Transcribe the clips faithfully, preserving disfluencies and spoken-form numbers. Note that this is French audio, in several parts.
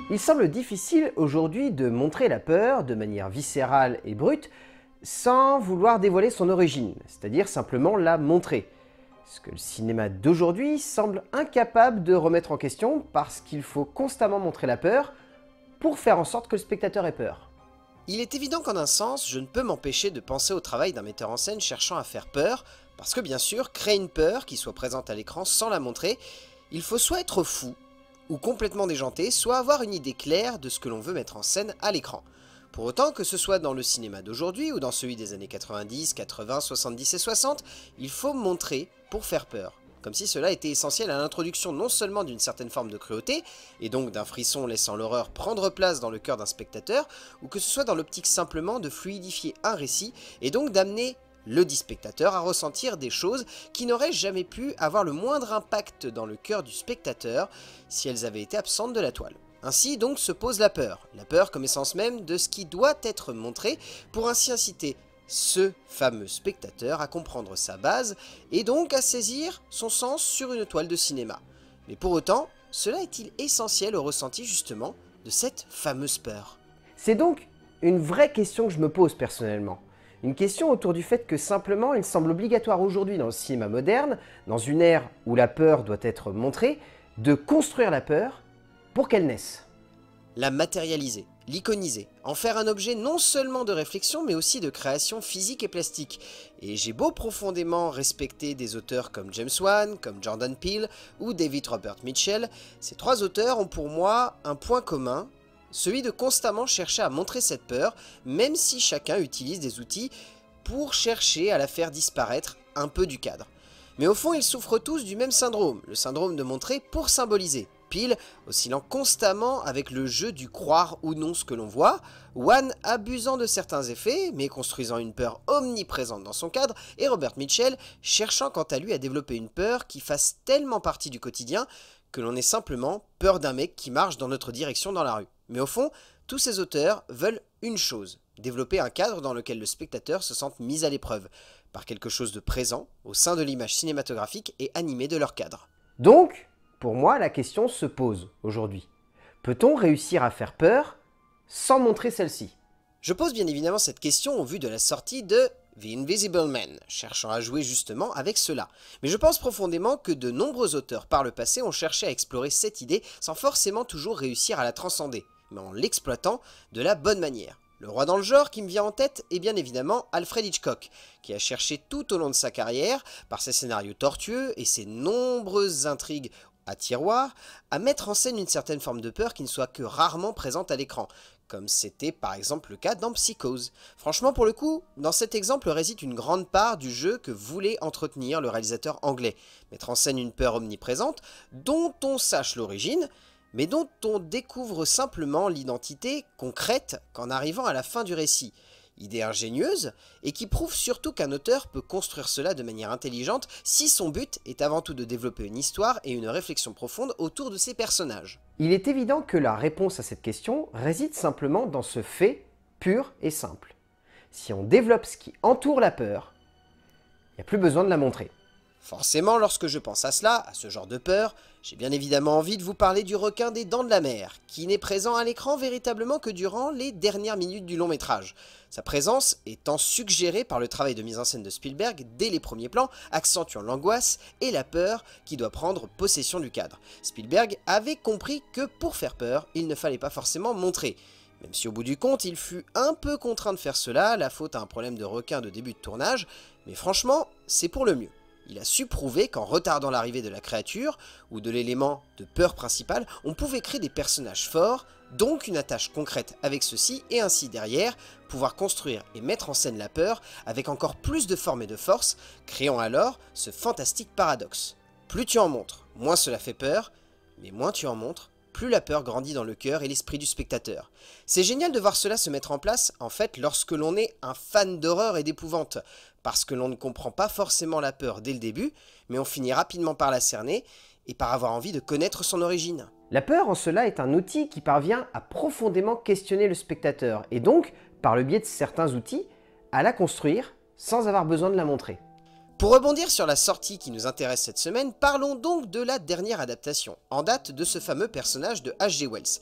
Il semble difficile aujourd'hui de montrer la peur de manière viscérale et brute sans vouloir dévoiler son origine, c'est-à-dire simplement la montrer. Ce que le cinéma d'aujourd'hui semble incapable de remettre en question parce qu'il faut constamment montrer la peur pour faire en sorte que le spectateur ait peur. Il est évident qu'en un sens, je ne peux m'empêcher de penser au travail d'un metteur en scène cherchant à faire peur, parce que bien sûr, créer une peur qui soit présente à l'écran sans la montrer, il faut soit être fou, ou complètement déjanté, soit avoir une idée claire de ce que l'on veut mettre en scène à l'écran. Pour autant, que ce soit dans le cinéma d'aujourd'hui ou dans celui des années quatre-vingt-dix, quatre-vingts, soixante-dix et soixante, il faut montrer pour faire peur. Comme si cela était essentiel à l'introduction non seulement d'une certaine forme de cruauté, et donc d'un frisson laissant l'horreur prendre place dans le cœur d'un spectateur, ou que ce soit dans l'optique simplement de fluidifier un récit, et donc d'amener le dit spectateur à ressentir des choses qui n'auraient jamais pu avoir le moindre impact dans le cœur du spectateur si elles avaient été absentes de la toile. Ainsi donc se pose la peur, la peur comme essence même de ce qui doit être montré pour ainsi inciter ce fameux spectateur à comprendre sa base et donc à saisir son sens sur une toile de cinéma. Mais pour autant, cela est-il essentiel au ressenti justement de cette fameuse peur? C'est donc une vraie question que je me pose personnellement. Une question autour du fait que simplement il semble obligatoire aujourd'hui dans le cinéma moderne, dans une ère où la peur doit être montrée, de construire la peur pour qu'elle naisse. La matérialiser, l'iconiser, en faire un objet non seulement de réflexion mais aussi de création physique et plastique. Et j'ai beau profondément respecter des auteurs comme James Wan, comme Jordan Peele ou David Robert Mitchell, ces trois auteurs ont pour moi un point commun, celui de constamment chercher à montrer cette peur, même si chacun utilise des outils pour chercher à la faire disparaître un peu du cadre. Mais au fond, ils souffrent tous du même syndrome, le syndrome de montrer pour symboliser. Peele oscillant constamment avec le jeu du croire ou non ce que l'on voit, Wan abusant de certains effets, mais construisant une peur omniprésente dans son cadre, et Robert Mitchell cherchant quant à lui à développer une peur qui fasse tellement partie du quotidien que l'on ait simplement peur d'un mec qui marche dans notre direction dans la rue. Mais au fond, tous ces auteurs veulent une chose, développer un cadre dans lequel le spectateur se sente mis à l'épreuve, par quelque chose de présent au sein de l'image cinématographique et animée de leur cadre. Donc, pour moi, la question se pose aujourd'hui. Peut-on réussir à faire peur sans montrer celle-ci? Je pose bien évidemment cette question au vu de la sortie de The Invisible Man, cherchant à jouer justement avec cela. Mais je pense profondément que de nombreux auteurs par le passé ont cherché à explorer cette idée sans forcément toujours réussir à la transcender, mais en l'exploitant de la bonne manière. Le roi dans le genre qui me vient en tête est bien évidemment Alfred Hitchcock, qui a cherché tout au long de sa carrière, par ses scénarios tortueux et ses nombreuses intrigues à tiroir, à mettre en scène une certaine forme de peur qui ne soit que rarement présente à l'écran, comme c'était par exemple le cas dans Psychose. Franchement pour le coup, dans cet exemple réside une grande part du jeu que voulait entretenir le réalisateur anglais, mettre en scène une peur omniprésente, dont on sache l'origine, mais dont on découvre simplement l'identité concrète qu'en arrivant à la fin du récit. Idée ingénieuse, et qui prouve surtout qu'un auteur peut construire cela de manière intelligente si son but est avant tout de développer une histoire et une réflexion profonde autour de ses personnages. Il est évident que la réponse à cette question réside simplement dans ce fait pur et simple. Si on développe ce qui entoure la peur, il n'y a plus besoin de la montrer. Forcément, lorsque je pense à cela, à ce genre de peur, j'ai bien évidemment envie de vous parler du requin des Dents de la Mer, qui n'est présent à l'écran véritablement que durant les dernières minutes du long métrage. Sa présence étant suggérée par le travail de mise en scène de Spielberg dès les premiers plans, accentuant l'angoisse et la peur qui doit prendre possession du cadre. Spielberg avait compris que pour faire peur, il ne fallait pas forcément montrer. Même si au bout du compte, il fut un peu contraint de faire cela, la faute à un problème de requin de début de tournage, mais franchement, c'est pour le mieux. Il a su prouver qu'en retardant l'arrivée de la créature, ou de l'élément de peur principal, on pouvait créer des personnages forts, donc une attache concrète avec ceux-ci, et ainsi derrière, pouvoir construire et mettre en scène la peur avec encore plus de forme et de force, créant alors ce fantastique paradoxe. Plus tu en montres, moins cela fait peur, mais moins tu en montres, plus la peur grandit dans le cœur et l'esprit du spectateur. C'est génial de voir cela se mettre en place, en fait, lorsque l'on est un fan d'horreur et d'épouvante, parce que l'on ne comprend pas forcément la peur dès le début, mais on finit rapidement par la cerner et par avoir envie de connaître son origine. La peur en cela est un outil qui parvient à profondément questionner le spectateur, et donc, par le biais de certains outils, à la construire sans avoir besoin de la montrer. Pour rebondir sur la sortie qui nous intéresse cette semaine, parlons donc de la dernière adaptation, en date de ce fameux personnage de H G Wells.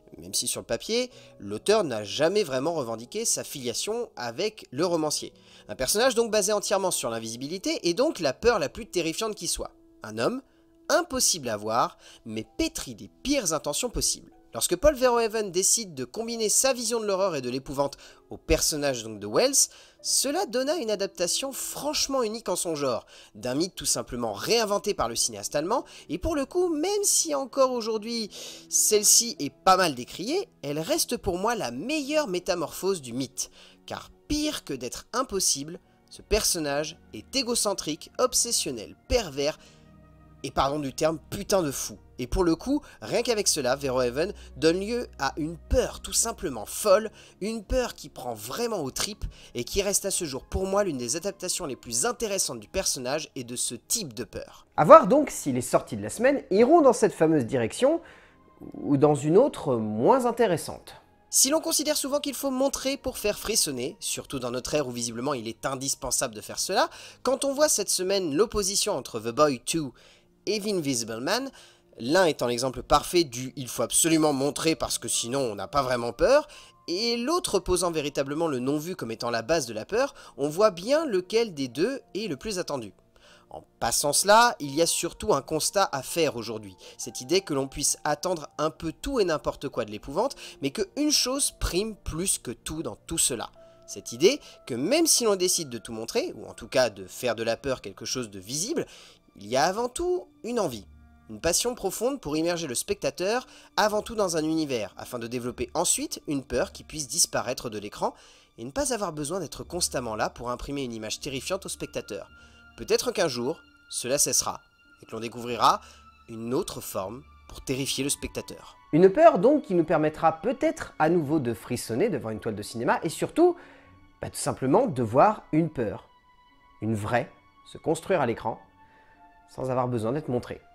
même si sur le papier, l'auteur n'a jamais vraiment revendiqué sa filiation avec le romancier. Un personnage donc basé entièrement sur l'invisibilité et donc la peur la plus terrifiante qui soit. Un homme, impossible à voir, mais pétri des pires intentions possibles. Lorsque Paul Verhoeven décide de combiner sa vision de l'horreur et de l'épouvante au personnage donc de Wells, cela donna une adaptation franchement unique en son genre, d'un mythe tout simplement réinventé par le cinéaste allemand, et pour le coup, même si encore aujourd'hui celle-ci est pas mal décriée, elle reste pour moi la meilleure métamorphose du mythe, car pire que d'être impossible, ce personnage est égocentrique, obsessionnel, pervers, et pardon du terme, putain de fou. Et pour le coup, rien qu'avec cela, Verhoeven donne lieu à une peur tout simplement folle, une peur qui prend vraiment aux tripes et qui reste à ce jour pour moi l'une des adaptations les plus intéressantes du personnage et de ce type de peur. A voir donc si les sorties de la semaine iront dans cette fameuse direction ou dans une autre moins intéressante. Si l'on considère souvent qu'il faut montrer pour faire frissonner, surtout dans notre ère où visiblement il est indispensable de faire cela, quand on voit cette semaine l'opposition entre The Boy deux et The Invisible Man, l'un étant l'exemple parfait du « il faut absolument montrer parce que sinon on n'a pas vraiment peur », et l'autre posant véritablement le non-vu comme étant la base de la peur, on voit bien lequel des deux est le plus attendu. En passant cela, il y a surtout un constat à faire aujourd'hui, cette idée que l'on puisse attendre un peu tout et n'importe quoi de l'épouvante, mais qu'une chose prime plus que tout dans tout cela. Cette idée que même si l'on décide de tout montrer, ou en tout cas de faire de la peur quelque chose de visible, il y a avant tout une envie. Une passion profonde pour immerger le spectateur avant tout dans un univers, afin de développer ensuite une peur qui puisse disparaître de l'écran et ne pas avoir besoin d'être constamment là pour imprimer une image terrifiante au spectateur. Peut-être qu'un jour, cela cessera et que l'on découvrira une autre forme pour terrifier le spectateur. Une peur donc qui nous permettra peut-être à nouveau de frissonner devant une toile de cinéma et surtout, bah, tout simplement de voir une peur, une vraie, se construire à l'écran sans avoir besoin d'être montrée.